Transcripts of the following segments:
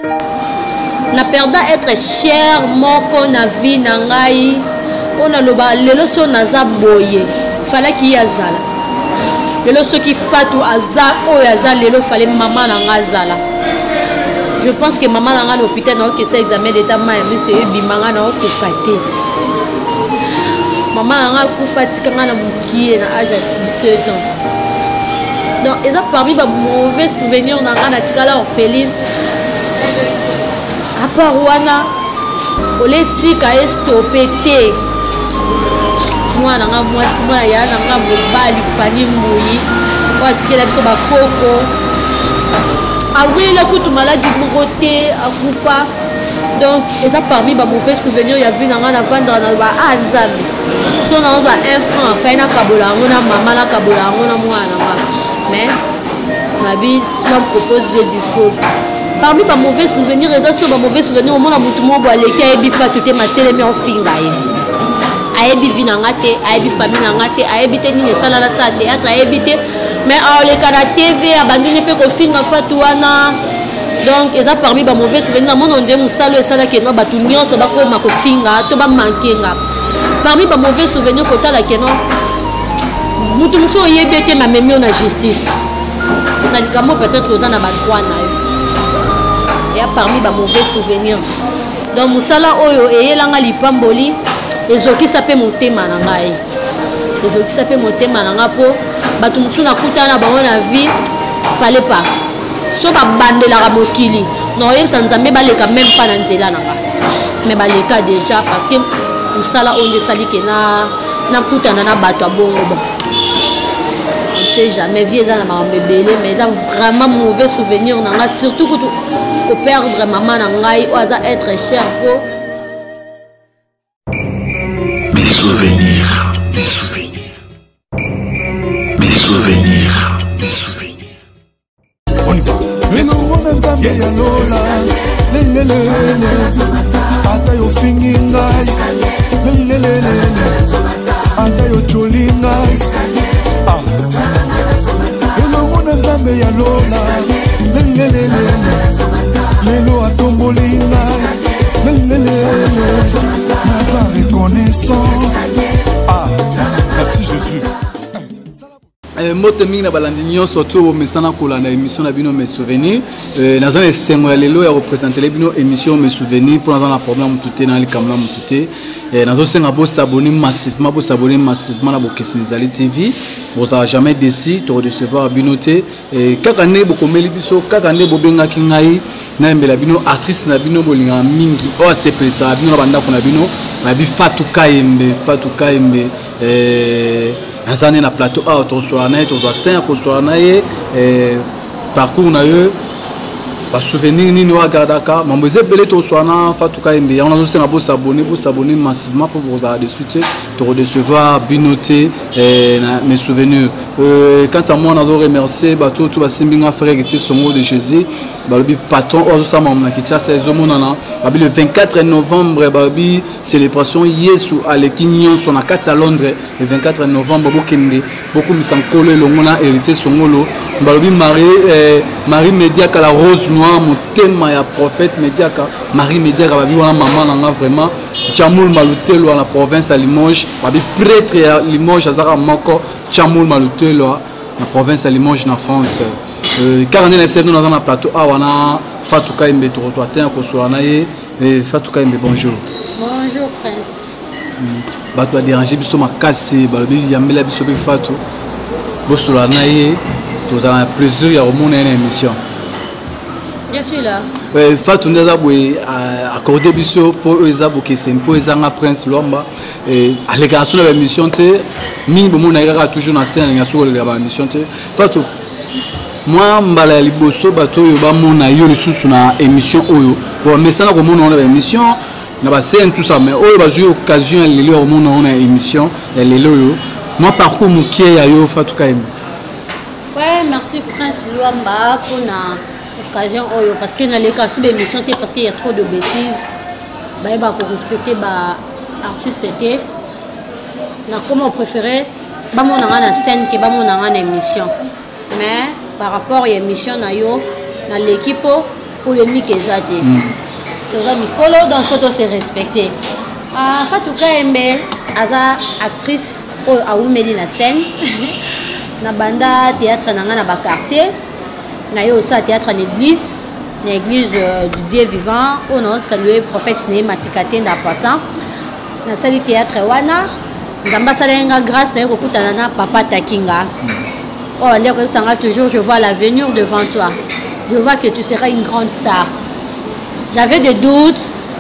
na perda être cher moko na vie na ngai ona loba lelo so naza boye fallait qu'il y azala lelo soki fatu aza oyo aza lelo fallait maman na nga azala. Je pense que maman na nga l'hôpital na okesa examen d'état ma monsieur bimanga na okokate maman na nga kufa tikanga na mukie na âge de 17 ans. Donc ils ont parmi ba mauvais souvenirs na nga na tikala orpheline à part wana politika est stoppé te moi na nga mwasi mwana ya na nga mobali fani mbuyi watikela biso bakoko awila kutu maladie moko te akufa. Donc eza parmi ba mauvais souvenirs ya vie na nga na vendre na ba anzambe so na ba 1 franc fa na kabola ngo na mama na kabola ngo na mwana nga mais ma vie l'homme propose Dieu dispose. Parmi les mauvais souvenirs, les autres mauvais souvenirs, au monde a beaucoup de monde qui a été fait ma télé mais en fin a été vie n'angate, a été famille n'angate, a été ni les salles à la salle théâtre, a été mais les canaux TV abandonné peu qu'au fin en fait ouana. Donc ils ont parmi les mauvais souvenirs, mon on dit mon salle et salle qui est non batunion, ça va comme ma cofinga, tout va manquer nga. Parmi les mauvais souvenirs côté la qui non, nous tous nous y est ma mémoire na justice. Na likamo peut-être aux ana badroit na. Et parmi les mauvais souvenirs. Donc, Moussala Oyo et Yelanga Lipamboli, les autres qui s'appellent monter Manangaï. Les autres qui s'appellent monter Manangapo, Batumsuna Koutana, la vie, fallait pas. Soit bande la Ramokili. Non, ça nous a mis quand même pas dans Zéla. Mais les cas déjà, parce que Moussala Oyo Sali qui n'a Koutana Bato à bon. On ne sait jamais, vieux dans la bébé, mais ils ont vraiment mauvais souvenirs. Surtout que perdre maman nangai ou à être cher pour mes souvenirs, mes souvenirs, mes souvenirs, mes souvenirs. On y va. Mais non, on aime ça bien lola. Ata yo fingingai. Ata yo cholingai. Ah. Mais non, on aime ça bien lola. Lelo a tombolina, naza reconnaissant. Ah, merci Jésus. Moto mingi na balandi nyonso to mesana kolanda émission na bino mes souvenirs naza na sengo ya lelo ya représenter les bino émission mes souvenirs pour naza na problème tout na likamla mututé nazo senga bo s'abonner massivement na Bokeseni Ezali TV vous a jamais déçu de recevoir binoté kaka ne bokomeli biso kaka ne bobenga kingai na mbela bino artiste na bino bolinga mingi o sepesa bino na banda kuna bino na bi Fatou Kayembe Azane na plateau A to soana to atteint ko soana parcours na yo ba souvenir ni no agardaka mamboze belé to soana Fatou Kayembe on a aussi na bo s'abonner massivement pour vous avoir de suite te recevoir binoté mes souvenirs quant à moi on a remercier bato tout ba simbinga frère qui était songo de Jésus ba le patron o ça mamna qui t'a saison monana ba le 24 novembre ba bi célébration Yesu à l'Ekinyon son à 4 à Londres le 24 novembre bokende beaucoup misankolo longona hérité songolo ba le Marie Mediaka la rose noire mon thème ya prophète Mediaka Marie Mediaka ba bi wana maman nanga vraiment Chamoul Malutelo à la province à Limoges ba bi prêtre à Limoges azara moko Chamoul Malutelo la province à Limoges en France 49 nous dans la plateau A wana Fatou Kayembe to rejoindre ko soana et Fatou Kayembe bonjour. Bonjour prince. Bato a dérangé biso makasi balobi yambela biso be Fatou bo soana tous a plaisir ya remonter une émission. Je suis là. Fatou ndaza boye accorder biso pour eza Bokeseni pour eza nga prince Lomba et à l'émission de l'émission te mingi bomona ira toujours na scène ya sur la émission te Fatou moi mbala liboso bato yo ba mona yo lisusu na émission oyo pour mesana ko mona na émission na ba scène tout ça mais oyo ba jouer occasion lelo ko mona na émission lelo yo moi parcours mukie ya yo Fatou Kayembe. Ouais, merci prince Luamba pour na occasion oyo parce que na les cas sous émission parce qu'il y a trop de bêtises ba ko respecter ba artiste té na comment préférer ba mona na scène que ba mona na émission mais par rapport à l'émission na l'équipe polémique exacte. Toza mikolo donc faut se respecter. Fatou Kaembe aza actrice ou aoumeli na scène. Na banda théâtre na ba quartier. Na yo aussi théâtre en église. L'église du Dieu vivant, on a salué le prophète Né Massikate na passant. Na sali théâtre wana, ngamba salenga grâce na ko kutana na Papa Takinga. Oh, les sanga toujours je vois l'avenir devant toi. Je vois que tu seras une grande star. J'avais des doutes,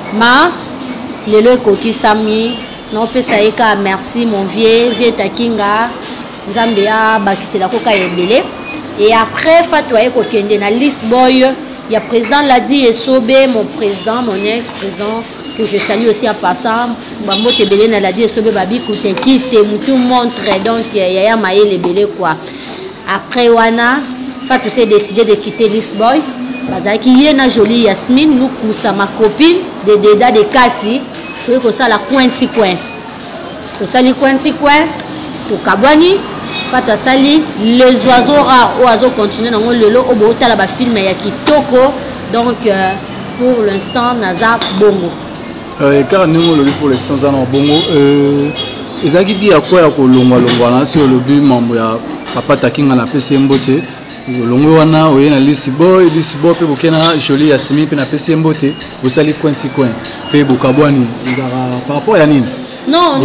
mais le koki sami, non pesaika merci mon vieux Takinga. Zambia bakisela koka ebele. Et après Fatou Aye kokende na list boy. Il y a le président Ladi Esobé, mon président, mon ex-président, que je salue aussi en passant. Bambo Tebele na Ladi Esobé, Babi Kouteki, tout montre. Donc, il y a Maïe les Belé quoi. Après, Wana, Fatou s'est décidé de quitter Lisboy. Bazaki Yena Jolie Yasmine, nous coussa ma copine, de Deda de Kati, que ça la cointi coin. Que ça li cointi coin, to Kabwani. Fatou Sali, les oiseaux rares, oiseaux continuent dans le lot, au bout de la film ya kitoko. Donc, pour l'instant, Naza Bongo. Car nous, pour l'instant, Naza Bongo. Ils ont dit à quoi il y a sur le but membre Papa Takinga na PCM Bote. Longo wana oyena Lisiboy pe bokena Jolie Yasmine pe na PCM Bote. Vous sali cointi coin. Pe bokabwani. Par rapport à nini? Non,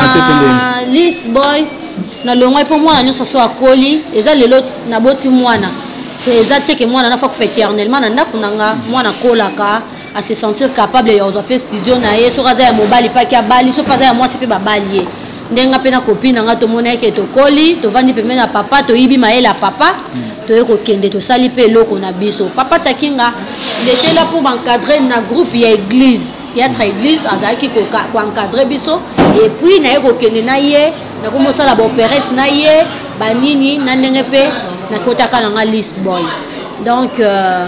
Lisiboy. Na longo pour moi na so akoli eza lelo na boti mwana eza te que mwana na fa ko éternellement na ndako nanga mwana kolaka à se sentir capable ya ozope studio na ye so kaza ya mobali pa kia bali so paza ya mwasi pe babali ye ndenga pe na copine nanga to mona ke to koli to vandi pe na papa to yibi maela papa to yeko kende to sali pe loko na biso Papa Takinga il était là pour encadrer na groupe ya église théâtre église azaki ko encadrer biso et puis na yeko kende na ye na ko mosala ba opérette na ye banini na ndenge pe na kotaka na list boy donc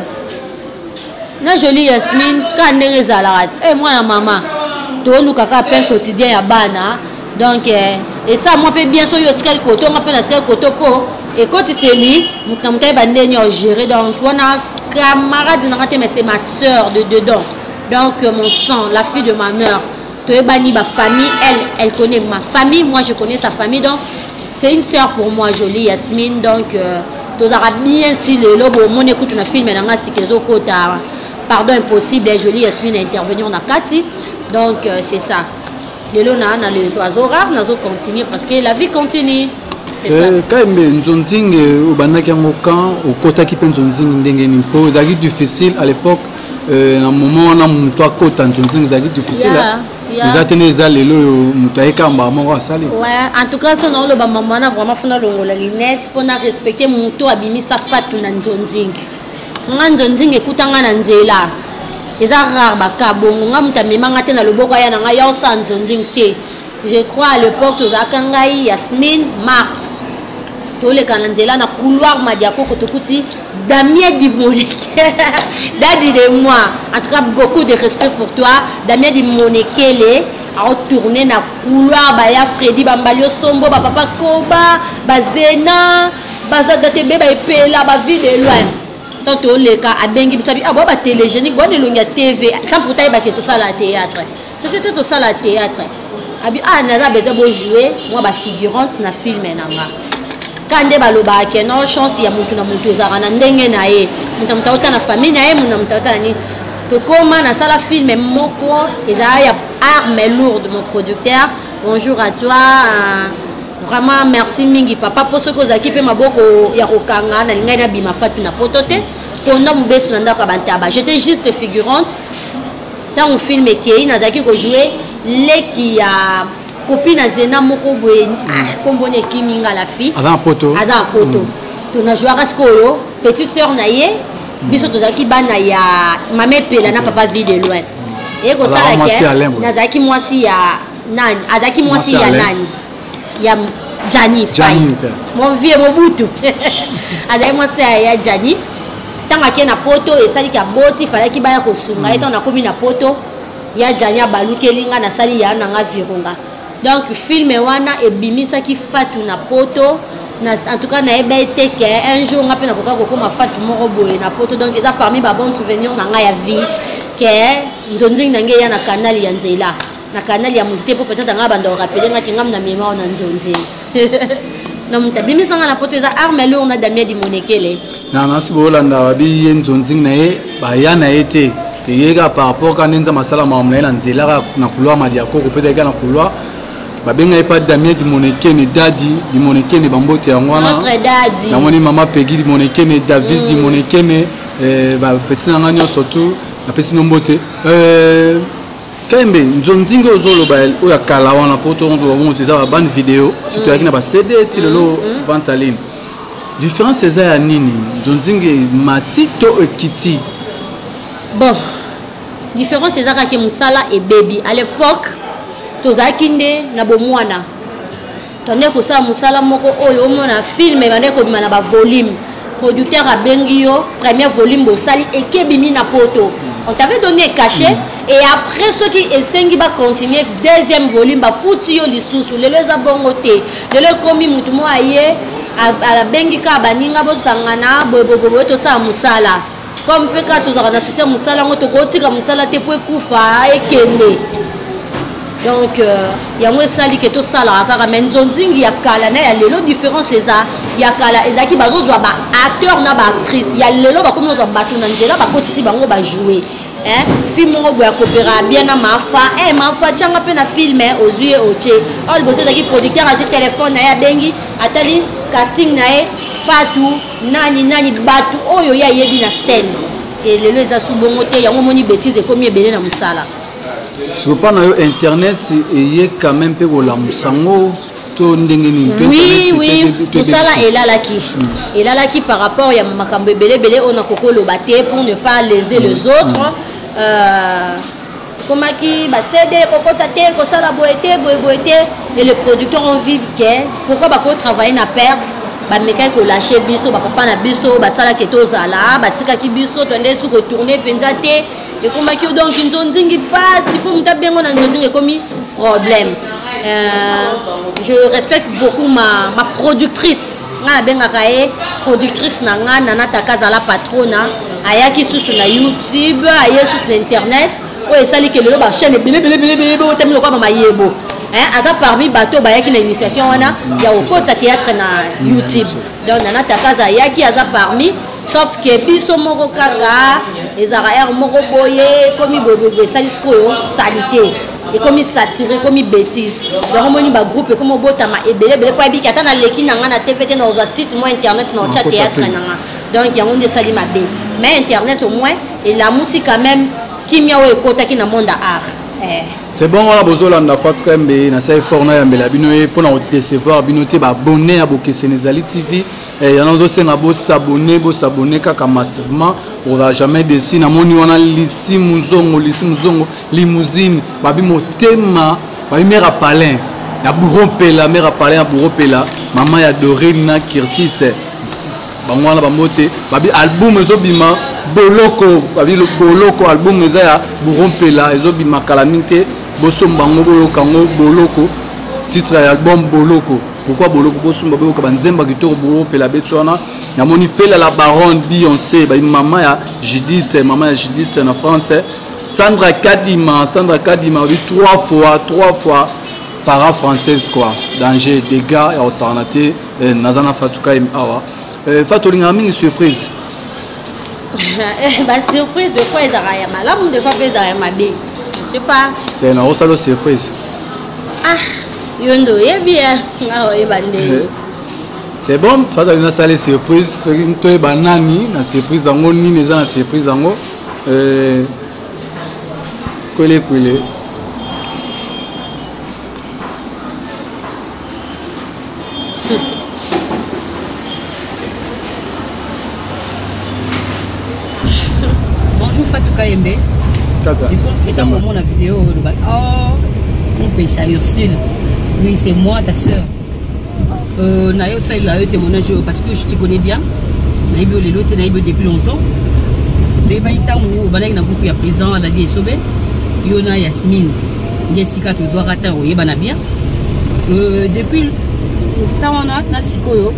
na Jolie Yasmine ka ndenge zalarat moi na maman to luka ka pain quotidien ya bana donc et ça moi pe bien so yo tikali koto on appelle ça koto po et quand tu sais li mutamta ba ndenge yo gérer donc on a camarade na mais c'est ma sœur de dedans donc mon sang la fille de ma mère. Ma famille, elle connaît ma famille, moi je connais sa famille, donc c'est une sœur pour moi, Jolie Yasmine, donc tu auras bien si le lobo, mon écoute un film, pardon impossible, Jolie Yasmine a intervenu en Akati, donc c'est ça. Le lot on a les oiseaux rares, nous continuer parce que la vie continue. C'est ça. Quand même, Nzonzing, au Banaki Amokan, au Kota qui pense Nzonzing, Ndengenimpo, ça a été difficile à l'époque, à un moment où on a toi Kota Nzonzing, ça a été difficile. Ouais, en tout cas, si on a vraiment fait la lunette pour respecter mon tour abimi sa fatou na Nzonzing. Nzonzing écoute en Anzela. Les rares bakabo, on a mutamé mangate na loboko ya na ya sa Nzonzing te. Je crois à l'époque aux Akangai, Yasmine, Marthe. Tous les Kananzela na couloir Madiako Kotokuti, Damien Dimoneke, Dadi de moi, en tout cas beaucoup de respect pour toi, Damien Dimoneke, a tourné na couloir, Baya Freddy Bambalio Sombo, Papa Koba, Bazena, Bazadate Beba Epela, Bavi de loin. Tantôt les cas à Bengi, vous savez, ah bon, télégénique, bon, il y a TV, sans pourtant il y a tout ça la théâtre. C'était tout ça la théâtre. Ah, Naza besoin de jouer, moi, ma figurante, na film et nanga. Quand des baloba qui non chance il y a beaucoup na mutu zara na ndenge na ye mutamta uta na famille na ye mutamta uta ni to comment na sala film moko eza ya arme lourde mon producteur bonjour à toi vraiment merci mingi papa pour ce que vous avez maboko ya kokanga na linga na bima fatu na potote konda mubesu na ndaka bantaba j'étais juste figurante tant on film qui na zaki ko jouer les qui a copine Zena moko boye kombone kiminga la fille Adam poto to na jouer askoyo petite sœur na ye biso to zaki bana ya mame pela na papa vie de loin et ko sala ke na zaki mwasi ya nani azaki mwasi ya nani ya Jani mon vieux Mobutu azaki mwasi ya Jani tanga ke na poto et sali ka boti fala ki baya ko sunga eto na komi na poto ya Jani abalukelinga na sali ya na nga virunga. Donc film wana ebimisa ki fatu na poto en tout cas naeba été que un jour on a pena koka koko ma fatu moko boye na poto donc eza parmi ba bons souvenirs na nga ya vie que nzonzi nange ya na canal ya nzela na canal ya muté pour peut-être nga bando rappeler nga kingam na mémoire na nzonzi na mutabimi sanga na poto eza armé on a damia di monekele na nasi bolanda babi nzonzi na ye ba ya na été que yega par rapport quand nza masala mamla na nzela na couloir madia ko peut-être na couloir babenga pas Damien di monekene dadi di monekene bambote yangwana notre dadi na moni mama Peggy di monekene David di monekene ba petit nanga nyo surtout na pesi mbote Kaembe nzonzingo ozolo ba o ya kala wana poto on doit monter ça ba bande vidéo si tu as na ba CD ti lelo vente en ligne différence eza ya nini nzonzinge matito ekiti bon différence eza ka ke musala et baby à l'époque tozaki nde na bomwana tonde kosala mosala moko oyo omona film ebande kobima na bavolume producteur abengi yo premier volume bosali ekebimi na poto on t'avait donné cachet et après ceux qui esengi ba continuer deuxième volume bafuti yo lisusu lelo eza bongo te lelo komi mutu mo aye abengi ka baninga bosangana bobobo tosala mosala comme pe ka tozaka na succès mosala ngo tokotika mosala te po ekufa ekende. Donc, il y a un sali qui est tout ça là. Mais il y a la différence c'est ça. Il y a qui va acteur na actrice. Il y a le comme nous avons battu dans là ba ici ba jouer. Hein? Film on va coopérer bien na mafa. Mafa tchanga pe na film aux yeux au tché. On bosse qui producteur a téléphone na ya bengi atali casting na e Fatou nani batu oyo ya yebi na scène. Et le les a sous bongo te ya moni bêtise comme ebele na musala. Je pas na internet et quand même pe la musango to ndengeni oui tout ça là et là qui par rapport ya makambo belé on a kokolo baté pour ne pas léser les autres comment qui ba céder kokota té ko sala boité et le producteur en vit que pourquoi ba ko travailler na perte ba meka ko lâcher biso ba papa na biso ba sala ke to zala ba tika ki biso to ndé su ko tourner penza té et comment qui donc nzonzingi passe pour muta bengo na nzonzingi comme problème je respecte beaucoup ma productrice nga benga kae productrice na nga nana takaza la patrona ayaki susu na YouTube aye susu na internet o esali ke lelo ba chaîne belé o temilo kwa mama yebo aza parmi bateau bayaki na initiation wana ya okota théâtre na YouTube donc nana takaza ayaki aza parmi sauf que biso moko kaka ezara air moko boye komi bobo salisiko yo salité et comme satire comme bêtise donc moni ba groupe comme botama ebele kwa biki ata na leki na ngana TVT na oza site moi internet na chat théâtre na donc yango nde sali mabe mais internet au moins et la musique quand même kimia o ekota ki na monde art c'est bon on a besoin de Fatou Kaembe na sai fort na yambela bino e pour na décevoir bino te ba abonner à Bokesenezali TV et y en a d'autres qui s'abonner kaka massivement on va jamais décider na moni wana lisi muzongo limousine babi motema babi mère palin ya buropela mère palin ya buropela maman ya Dorina Kirtis bangwana bambote babi album ezobima boloko babi le boloko album eza ya buropela ezobima kala minte bosombango bolokango boloko titre ya album boloko. Pourquoi boloko bosumba boyoka banzemba kitoko buropela betwana na moni fela la baronne Beyoncé ba maman ya Judith en français Sandra Kadima oui trois fois para française quoi danger dégâts et osarnaté nazana Fatou Kaembe awa Fatou linga mingi surprise bah surprise de fois ezara ya malamu de fois ezara ya mabe je sais pas c'est une osalo surprise yondo bien c'est bon Fatou na sale surprise to banani na surprise yango nini eza na surprise yango kwele bonjour Fatou Kaembe Tata je pense que dans le moment la vidéo mon péché Ursule. Oui, c'est moi, ta soeur. Naïo témoignage parce que je te connais bien. Naïbo les lots, naïbo depuis longtemps. Depuis temps où on a un groupe à présent, elle a dit sauvé. Yona Yasmine, Jessica, tu dois rater au Yébana bien. Depuis Tawana na sikoyo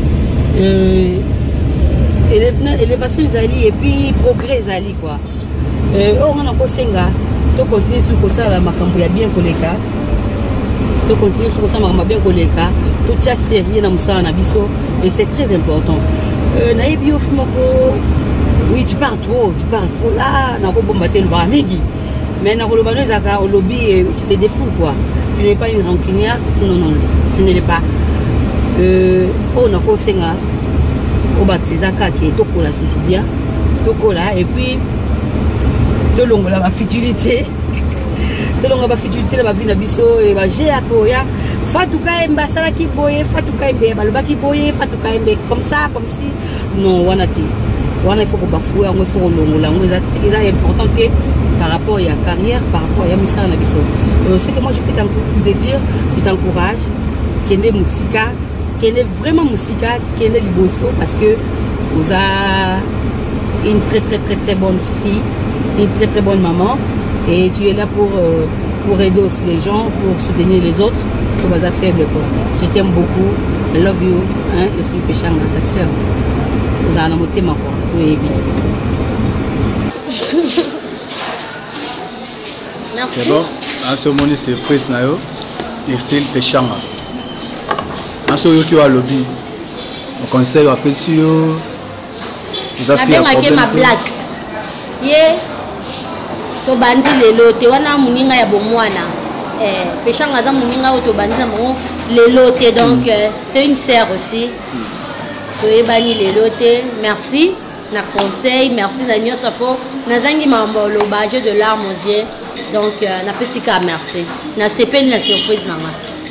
élévation ezali et puis progrès ezali quoi. On a kosenga to continuer sur kosala makambo ya bien koleka. To continuer sur kosala makambo bien koleka. To tia sérieux na musala na biso et c'est très important. Nayebi yo fumoko oui tu parles trop là na ko bomba te lobaka mingi. Mais na kolobano ezaka au lobby tu te défoules quoi. Tu n'es pas une rancunière, non, tu ne l'es pas. On a kosenga au bas de ces accords qui est tokola sous bien, tokola et puis de longue la futilité, de longue la futilité la vie na biso et ba j'ai akoya fatuka emba sala ki boye fatuka embe baloba ki boye fatuka embe comme ça comme si non wanati wana il faut que bafouer on faut longue la il est important que par rapport à la carrière par rapport à misa na biso ce que moi je peux te dire je t'encourage kende musika kende vraiment musika kende liboso parce que vous avez une très bonne fille, une très bonne maman et tu es là pour aider aussi les gens, pour soutenir les autres, pour les faibles quoi. Je t'aime beaucoup, I love you, hein, je suis Péchanga, ta soeur. Vous avez un mot quoi, oui bien. Merci. C'est bon, en ce moment c'est surprise nayo, merci Péchanga. En ce moment qui va lobby, le conseil va passer sur ma blague ye to bandi lelo te wana muninga ya bomwana Péchanga za muninga o to bandi na mo lelo te donc c'est une sœur aussi to ebani lelo te merci na conseil merci na nyosa po nazangi mambo lo baje de larmes aux yeux donc na pesika merci na sepeli na surprise nanga.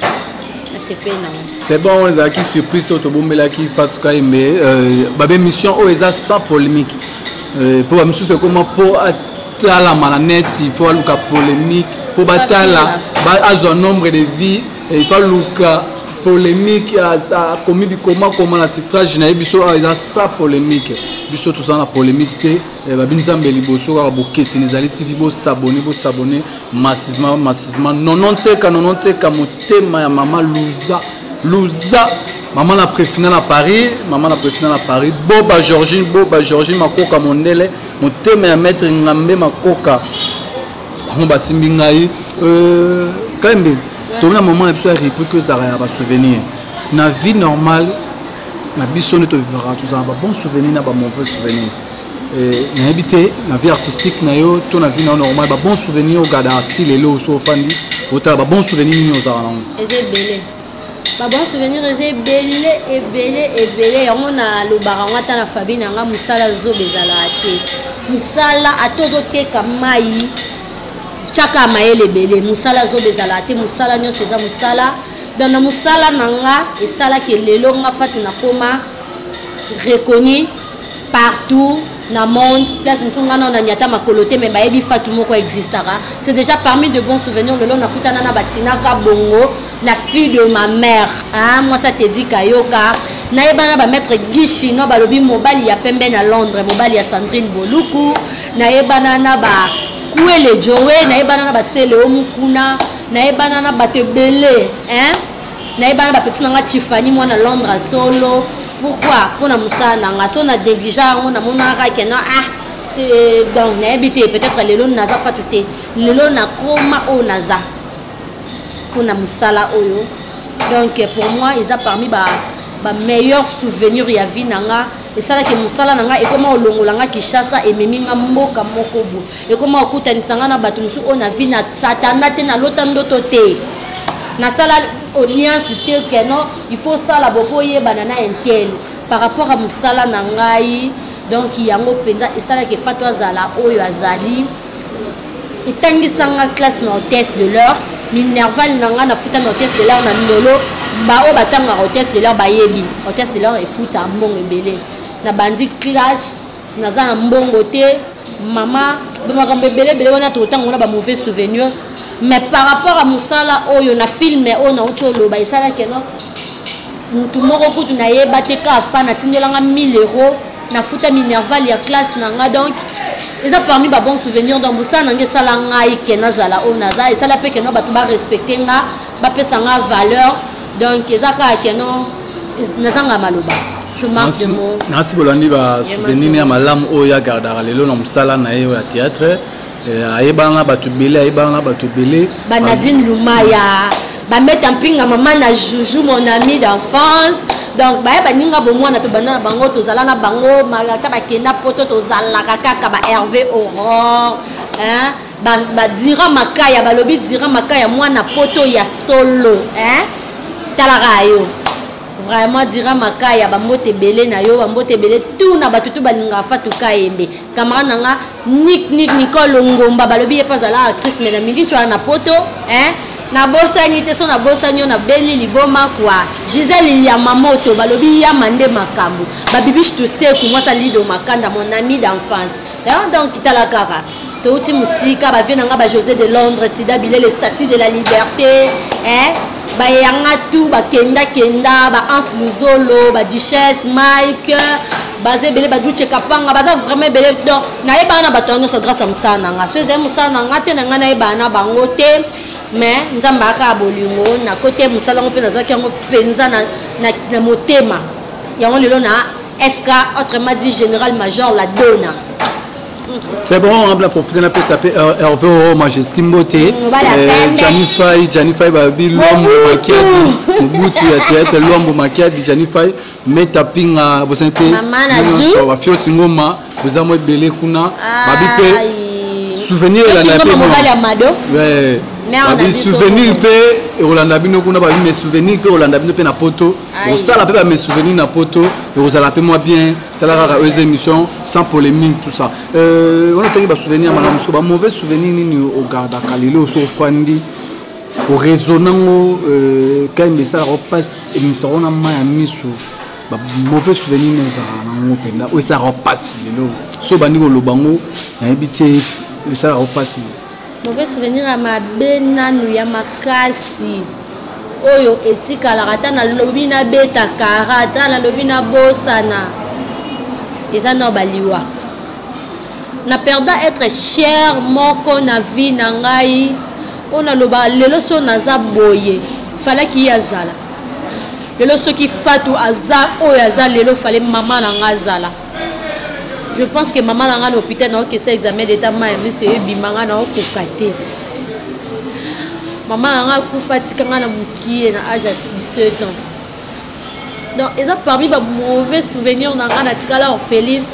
C'est bon, on a qui surprise au Tobombela qui fait tout cas mais babé mission au esa sans polémique. Pour la mission c'est comment pour la manette il faut luka polémique pour batala à un nombre de vies il faut luka polémique à commis du comment la titrage na biso esa sans polémique biso tout ça la polémique babinzambe liboso ka boke sinizali TV bo s'abonner massivement 90 ka motema ya mama Louza maman la préfinale à Paris Boba Georgine makoka mondele motema ya maître Ngambe makoka on ba simbi ngai kambe tona moment biso ya repris que ça va souvenir na vie normale na biso ne to vivra tout ça ba bon souvenir na ba mauvais souvenir na habité na vie artistique na yo to na vie normale ba bon souvenir au gada artiste lelo so fandi ota ba bon souvenir ni ozala na ezebele ba bon souvenir ebele yango na lobara ngata na Fabi na nga musala zobezala ate musala atozo teka mai chaka mayele bele musala zobezala ate musala nyo seza musala dans na musala nanga esala ke lelo nga fatu na koma reconnu partout na monde place ntunga na nyata makolote mais bayebi fatu moko existara c'est déjà parmi de bons souvenirs lelo na kutana na batina ka bongo la fille de ma mère hein moi ça te dit kayoka na yebana ba maître Gishi no balobi mobali ya pembe na Londres mobali ya Sandrine Boluku na yebana na ba kuele jowe na yebana na ba sele omukuna na yebana na batebele hein na yebana ba petit nanga Tiffany moi na Londres solo. Pourquoi pour na musana nga so na négligent on a monaka que non c'est donc n'habité peut-être lelo naza fatute lelo na koma o naza pour na musala oyo donc pour moi ils a parmi ba meilleurs souvenirs ya vie nanga et ça là que musala nanga et comment olongolanga Kinshasa et meminga mboka mokobu et comment okutanisanga na batu musu on a vie na satana te na lotando tote na sala alliance te que non il faut ça la boko ye banana intel par rapport à musala nangai donc yango penda et ça là que fatwa zala oyo azali etangisanga classe na hôtesse de l'heure minerval nanga na futa na hôtesse de l'heure na ndolo ba o batanga hôtesse de l'heure bayebi hôtesse de l'heure e futa mbongo ebele na bandi classe na za na mbongo te mama ba makambe belebele wana to tango na ba mauvais souvenir. Mais par rapport à musala oyo na film on a autre loba isala que non mutu moko kutu na yeba te ka fa na tindelanga 1000 € na futa minerval ya classe nanga donc ils ont parmi ba bon souvenir dans musala nge sala ngai ke nazala o naza et sala pe que non ba to ba respecter nga ba pesa nga valeur donc ezaka keno nazanga maloba je marque de mots nasi bolandi ba souvenir ya malamu oyo ya gardara lelo na musala na yo ya théâtre ayebana bato belé ba Nadine Lumaya ba mettre en pinga maman na Joujou mon ami d'enfance donc ba baninga bomwana to bana bango to zala na bango malaka ba kenda poto to zala kaka ba Hervé Aurore hein ba dira makaya balobi dira makaya mwana poto ya solo hein talarayo vraiment dira makaya ba mbote belé na yo ba mbote belé tout na batutu balinga fatu kaembe camarade nanga Nicole Ngomba balobi ye pas ala actrice mais na mingi tu na poto hein na bosani te so na bosani na beli liboma kwa Gisèle Yamamoto balobi ya mande makambo ba bibish to seku moi ça lido makanda mon ami d'enfance donc kitala kaka touti musika ba vient nga ba José de Londres Sida Bilé les statues de la liberté hein ba yanga tout ba kenda ba Hans Luzolo ba Duchesse Mike bazé belé ba Duche Kapanga baza vraiment belé donc na yeba na batongo so grâce à musana nga so ze musana nga te na nga na yeba na bango te mais nzamba ka bolingo na côté musala ngo pe na zaki ngo penza na motema yango lelo na FK autrement dit général major la dona. C'est bon, on va profiter de s'appeler Hervé Aurore Majeski Mbote. Gianni Faye babi l'homme makiadi Mobutu ya théâtre l'homme makiadi Gianni Faye metapinga bosante nyonso ba fioti ngoma bozamo belé kuna babi pe souvenir la na pe babi souvenir pe Rolanda bino kuna babi mes souvenirs pe Rolanda bino pe na poto on ça la pe ba mes souvenirs na poto et vous allez moi bien tala aux émissions sans polémique tout ça on a tenu ba souvenir madame so ba mauvais souvenir ni au garda kalilo so fandi au résonant quand mais ça repasse et nous serons na ma miso ba mauvais souvenir nous ça na ngopenda o ça repasse lelo so bandi ko lobango na ebité ça repasse mauvais souvenir à ma benanu ya makasi oyo etika la na lobi na beta karata na lobi na bosana eza no baliwa na perda être cher moko na vie na ngai ona loba lelo so naza boye fala ki yazala lelo so ki fatu aza oyo aza lelo fale mama na nga zala. Je pense que maman n'a pas l'hôpital qui s'est examiné d'état mais monsieur bimanga na kokate. Maman n'a pas fatigué na mukie na âge de 17 ans. Donc ils ont parmi les mauvais souvenirs na na tikala orpheline.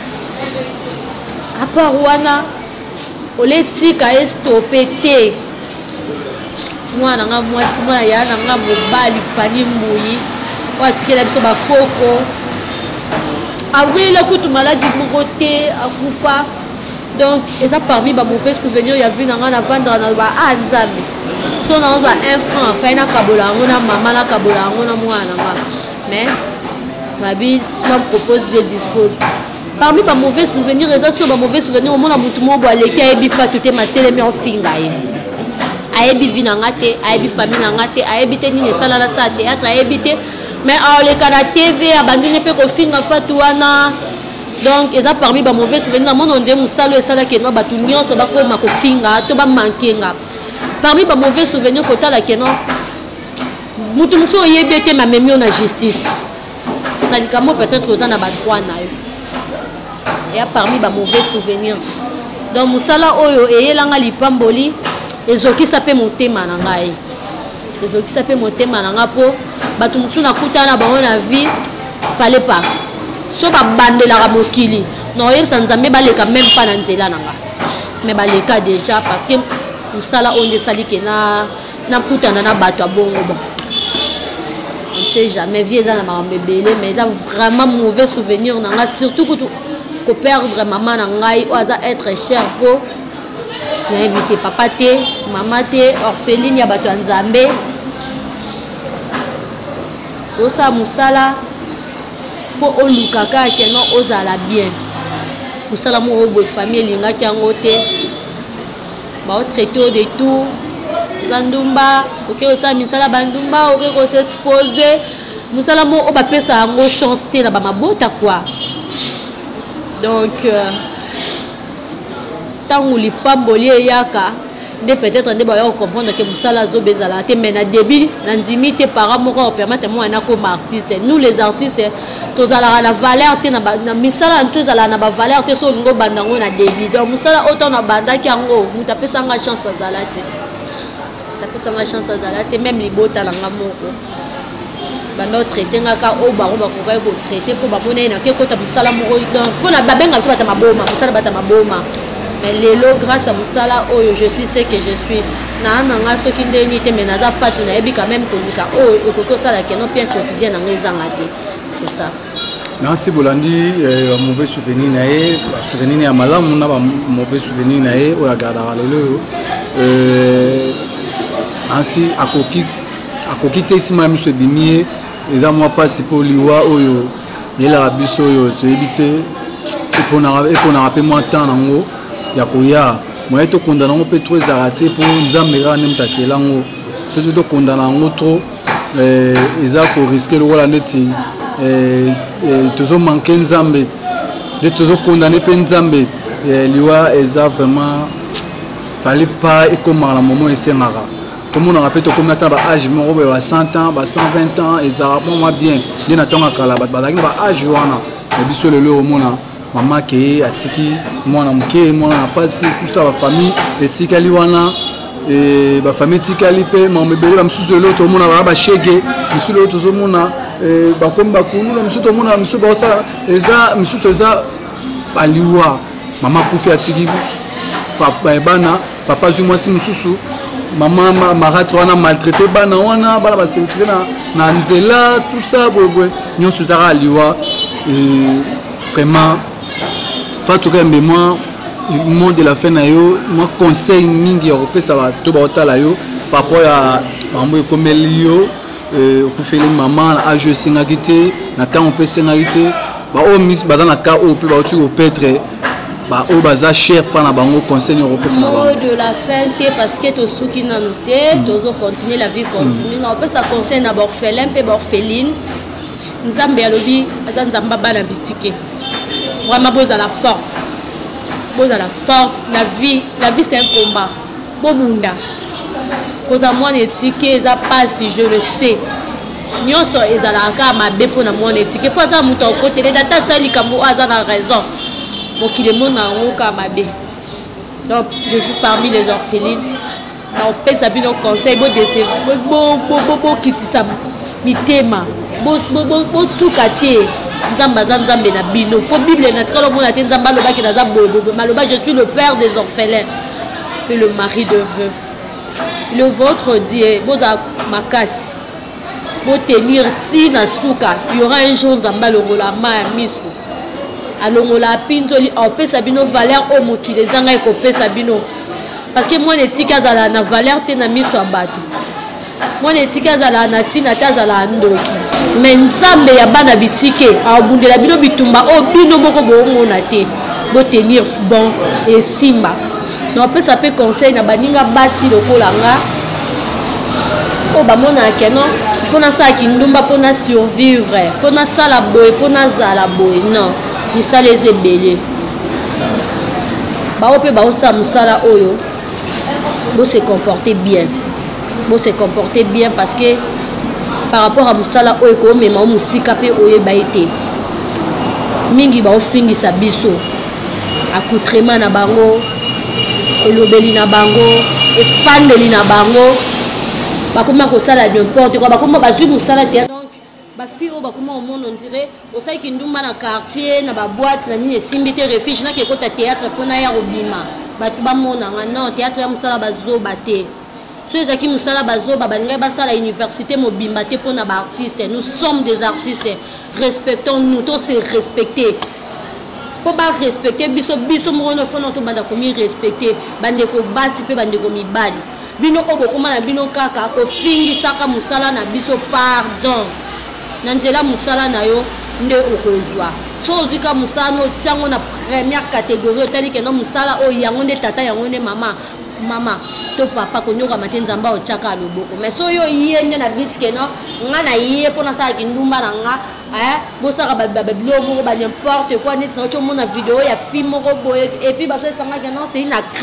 À part wana oletika estopete. Moi na nga moi si moi ya na nga mobali fani mbuyi. Wa tikela biso ba koko. Ah oui, le coup de maladie pour côté à Koufa. Donc, ils ont parmi les mauvais souvenirs. Il y a vu dans la vendre dans le bas à Nzambi. Si on a 1 franc, on fait un kabola, on a maman la kabola, on a moi. Mais, ma vie, on propose, je dispose. Parmi les mauvais souvenirs, ils ont sur les mauvais souvenirs, on a tout le monde boit les cas, et tout est maté, mais on finit. Ayebi vie nangate, ayebi famille nangate, ayebi teni ne sala la sa théâtre, ayebi mais à les canaux TV abandonné peu confiné en fait ouana donc ils ont parmi les mauvais souvenirs mon on dit musalo et sala qui non batunio so bako makofinga to ba mankenga parmi les mauvais souvenirs kota la keno mutu muso yebete ma memio na justice na likamo peut-être aux ana ba droit na yo et parmi les mauvais souvenirs donc musala oyo eyelanga lipamboli ezoki sape motema na ngai ezoki sape motema na ngapo batu musu na kutana bango na vie fallait pas so ba bandela mokili non yeb sanzambe baleka même pas na nzela nanga mais baleka déjà parce que musala onde sali ke na kutana na batu abongo bon on sait jamais vie dans la mambe belé mais ça vraiment mauvais souvenir nanga surtout que perdre maman na ngai ou ça être cher pour na éviter papa te maman te orpheline ya batu nzambe. Osa musala po olukaka keno ozala bien musala mo obo famille linga kyango te ba o traiter de tout bandumba OK osa misala bandumba OK ko s'exposer musala mo o ba pesa ngo chance te na ba mabota quoi donc tangu lipamboli yaka nde peut-être nde baya comprendre que musala zobezala te mais na début na ndimi te para moko permettre moi na comme artiste nous les artistes tozala na valeur te na misala tozala na ba valeur te so ngo bandango na début donc musala autant na bandaki yango muta pesa nga chance azala te tapesa nga chance azala te même libota langa moko bando traiter ngaka o ba ko traiter pour ba mona na ke kota musala moko donc pona babenga so bata maboma musala bata maboma. Mais lelo grâce à Moussala, oh, je suis ce que je suis. Na nga soki ndeni te mais naza fatu na ebi quand même konika oh ekoko sala ke non bien quotidien na ngezanga te. C'est ça. Merci Bolandi, mauvais souvenir nae, souvenir ya malamu na ba mauvais souvenir nae o ya gardara lelo. Ainsi akoki tetima miso bimie eza moi passe pour liwa oyo yela biso yo te ebite epona rappeler moi temps nango ya koya moi to condamna ngo peut trop arrêté pour nzambe ga nem takelango surtout to condamna ngo trop eza ko risquer le wala neti toujours manquer nzambe de toujours condamner pe nzambe liwa eza vraiment fallait pas et comme à la moment et mara comme on a rappelé to comme ata ba âge mo ba 100 ans ba 120 ans et ça moi bien bien atonga kala ba âge wana et biso le lo mona maman qui atiki mwana mke mwana pasi tout ça la famille etika liwana et ba famille tikali pe maman bébé ba msusu le to mona ba shege msusu le to zo mona ba comme ba kulu na msusu to mona msusu ba ça eza msusu eza baliwa maman kufi atiki papa bana papa zu moi si msusu maman maratre wana maltraité bana wana bala ba se na nzela tout ça bobo nyonso zara liwa vraiment Fatou Kembe moi le monde de la fin na yo moi conseil mingi européen ça va to ba otala yo par rapport à mambo comme elio ku fele maman a je singakité na temps on peut singakité ba o mis ba dans la cas au peut ba tu au petre ba o baza cher pa na bango conseil européen ça va de la fin té parce que to souki na noté tozo continuer la vie continue na on peut ça conseil na orphelin pe orpheline nzambe alobi azanzamba bana bistike vraiment beau à la force la vie c'est un combat bon munda cause à moi étiqué ça passe si je le sais nyonso ezalaka mabe pona moi étiqué pas ça muto côté les data ça likambo azana raison donc il est mon ka mabe donc je suis parmi les orphelines on peut savoir nos conseils bon kitisa mitema bo sukate Nzambe na bino pour Bible na tikalo mona te Nzamba loba ki naza bobo maloba je suis le père des orphelins et le mari de veuve le vôtre dit boza makasi bo tenir ti na suka il y aura un jour Nzamba longola ma misu alongola pinzoli au pesa bino valeur au mokile zanga ko pesa bino parce que moi netika zala na valeur te na misu abatu moi netika zala na tina ta zala ndoki mais nzambe ya bana bitike abundela bino bitumba o bino moko bomona te bo tenir bon et simba non peut ça peut conseil na baninga basi lokolanga o ba mona ke non il faut na ça ki ndumba pona survivre faut na sala boy pona zala boy non ni ça les ebele ba o pe ba o sa musala oyo bo se comporter bien parce que par rapport à Moussala Oeko, mais ma musika pe oye baite. Mingi ba ofingi sa biso. Accoutrement na bango, elobeli na bango, et fandeli na bango. Ba comment ko sala n'importe quoi, ba comment ba zu Moussala te donc ba fi o ba comment au monde on dirait au sai ki ndumba na quartier na ba boîte na ni simbité refuge na ke ko ta théâtre pona ya obima. Ba ba mona non théâtre ya Moussala ba zo baté. Ceux qui nous sont là, à la université, pour nos artistes. Nous sommes des artistes. Respectons-nous, tous c'est respecter. Pour pas respecter, biso mo no fona to banda komi respecter. Bande ko basi pe bande ko mi bali. Bino ko bokoma na bino kaka ko fingi saka musala na biso pardon. Nanzela musala na yo nde okozwa. So zika musala no tiango na première catégorie, tandis que no musala o yango nde tata yango nde mama to papa ko nyoka matenzamba o chaka loboko mais so yo yende na bitike no nga na yé pona sa ki ndumba na nga bo saka babilo mo ba n'importe quoi ni no cho mona vidéo ya film ko boye et puis ba ça sanga que non c'est une actrice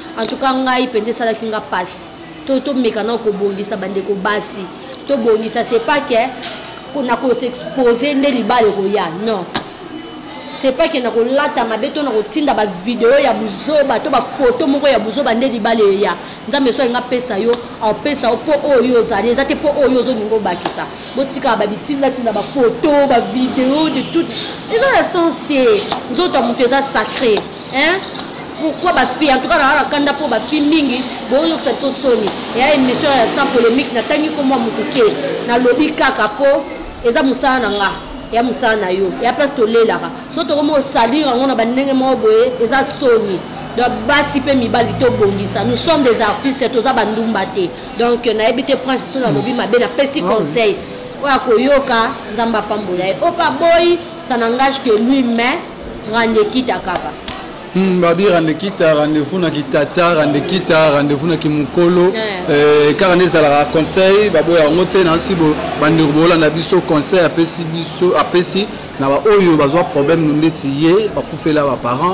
en tout cas ngai pende sala kinga passe to mekana ko bongisa bande ko basi to bongisa c'est pas que qu'on a ko s'exposer nde libale ko ya non c'est pas que na ko lata mabeto na ko tinda ba vidéo ya buzoba to ba photo moko ya buzoba nde libale ya nzambe so nga pesa yo au pesa po oyo zali ezate po oyo zo ningo bakisa botika ba bitinda tinda ba photo ba vidéo de tout ils ont la sens te nzoto muteza sacré hein. Pourquoi ma fille, en tout cas, la kanda pour ma fille mingi, bon, c'est tout soni. Et il y a une mission sans polémique, n'a tangi comme moi mouké, n'a lobby kakapo, et ça moussa nanga, et a moussa na yo, et a place de lait là. Surtout comme au salir, on a banné mon boé, et ça soni. Donc, basi pe mi balito bongisa. Nous sommes des artistes, et tous à bandoumbate. Donc, n'a habité prince sur la lobby, ma belle, a pessi conseil. Oya koyoka, zamba pambola. Opa boy, ça n'engage que lui-même, rende quitte à kaba. Babi rendez-kita, rendez-vous na kitata, rendez-vous na kimukolo. Car on est à la conseil, babo ya ngote na sibo bandirbola na biso conseil apesi biso apesi na ba oyo bazwa problème no ndeti ye ba kufela ba parents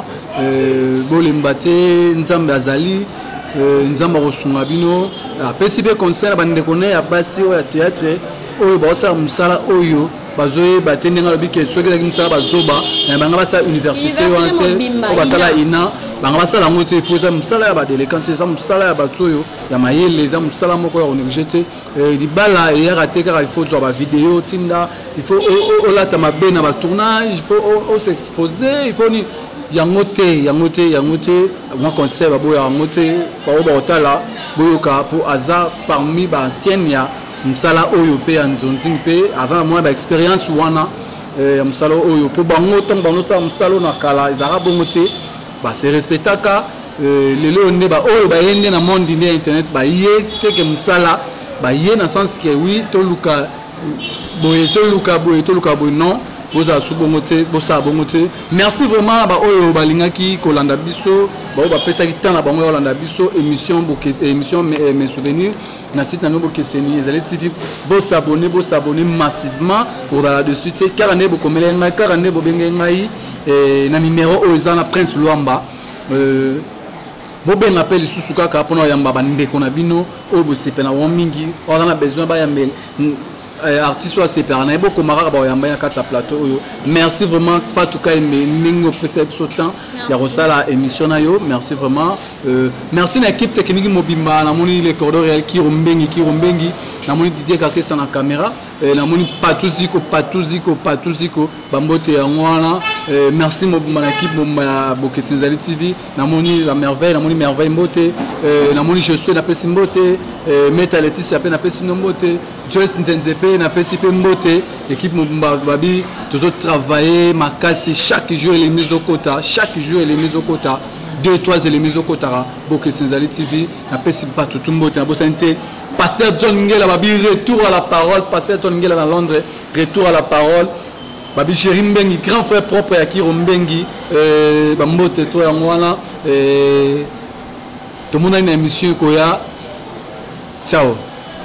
bolembate nzambe azali nzamba kosunga bino apesi be conseil na bandeko ne ya basi o ya théâtre oyo ba sa musala oyo bazoye batende nga lobi ke soki ezaki mosala bazoba banga basala université wana te o basala ina banga basala yango te po eza mosala ya badelekant te eza mosala ya bato oyo ya mayele eza mosala moko ya konéglige te libala eyaka te kaka il faut zwa bavideo tinda il faut olata mabe na batournage il faut s'exposer il faut ni yango te mwa conseil baboya yango te bao baotala boyoka po aza parmi baancienne ya musala oyo pe anzonzi pe avant moi ba expérience wana musala oyo pe bango ton bango sa musala na kala ezara bongo te ba se respectaka lelo ne ba oyo ba yende na monde ni internet ba ye te ke musala ba ye na sens que oui to luka boye non boza subongo te bosa bongo te merci vraiment ba oyo balingaki kolanda biso ba ba pesa ki tana bango kolanda biso émission mes souvenirs na site na nobo keseni ezali TV bo s'abonner massivement pour là dessus te car ne bo komela ngai car ne bo benga ngai na numéro oyo za na Prince Luamba bo ben appel lisusu kaka pona yamba bandeko na bino oyo bo sepena wo mingi on a besoin ba yambel artiste wa sepera na beaucoup maraka ba yamba ya kata plateau oyo merci vraiment fatuka ningo perception temps ya rosala émission na yo merci vraiment merci na équipe technique mobimba na moni les corridors réel qui rombengi na moni Didier Kakesa na caméra na moni patuziko bambote ya ngwana merci mobimba na équipe mobimba Bokesenzali TV na moni la merveille na moni merveille mbote na moni je suis na pesi mbote Meta Laetitia pe na pesi mbote Joyce Nzenzepe na pesi pe mbote équipe mobimba babi toujours travailler makasi chaque jour les mises au quota 2-3 éléments au quota Bokesenzali TV na pesi partout tout mbote na bosante Pasteur John Ngela babi retour à la parole Pasteur John Ngela dans Londres retour à la parole babi chéri Mbengi grand frère propre ya Kiro Mbengi bambote to ya ngwana tout le monde a une émission koya ciao.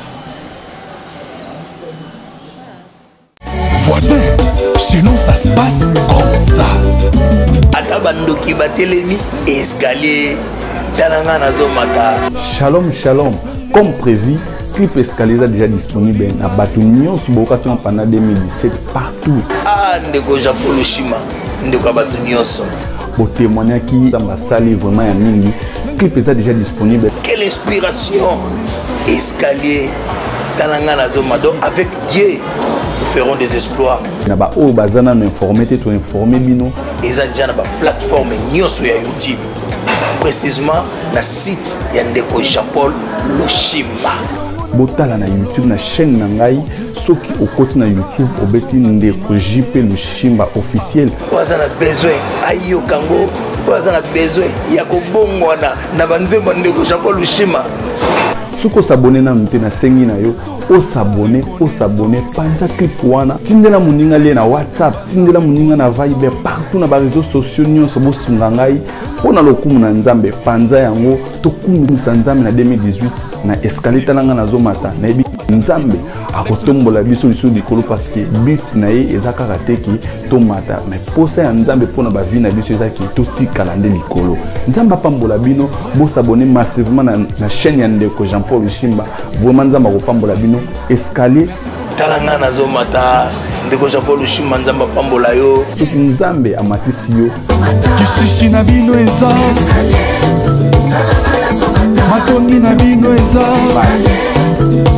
Voisin, chez nous ça se passe comme ça. Atabandoki batelemi escalier talanga nazomata. Shalom, comme prévu, clip escalier est déjà disponible na Batunion sur Bokation pendant 2017 partout. Ah ndeko Japolo Shima, ndeko Batunion so. Pour témoigner qui dans ma salle vraiment ya mingi, clip est déjà disponible. Quelle inspiration escalier talanga nazomata avec Dieu. Nous ferons des exploits. Naba o bazana m'informer te to informer bino. Eza déjà na ba plateforme nyonso ya YouTube. Précisément na site ya ndeko Japol Loshimba. Botala na YouTube na chaîne na ngai soki okoti na YouTube obeti ndeko JP Loshimba officiel. Wazana besoin ayo kango, wazana besoin ya kobongwana na banzembo ndeko Japol Loshimba. Suko s'abonner na mute na sengi na yo o s'abonner panza clip wana tindela muninga le na WhatsApp tindela muninga na Viber partout na ba réseaux sociaux nyonso bo sunga ngai pona lokumu na nzambe panza yango to kumu nzambe na 2018 na escalita nanga na zomata na nzambe akotombola biso liso likolo parce que but na ye eza kaka te ki tomata mais posa ya nzambe mpona bavi na biso eza ki totikala nde likolo. Nzambe apambola bino bosabone massivement na chaîne ya ndeko Jean-Paul Lushimba. Vraiment nzambe akopambola bino escalier talanga nazomata ndeko Jean-Paul Lushimba nzambe apambola yo soki nzambe amatisi yo kisishi na bino eza matongi na bino eza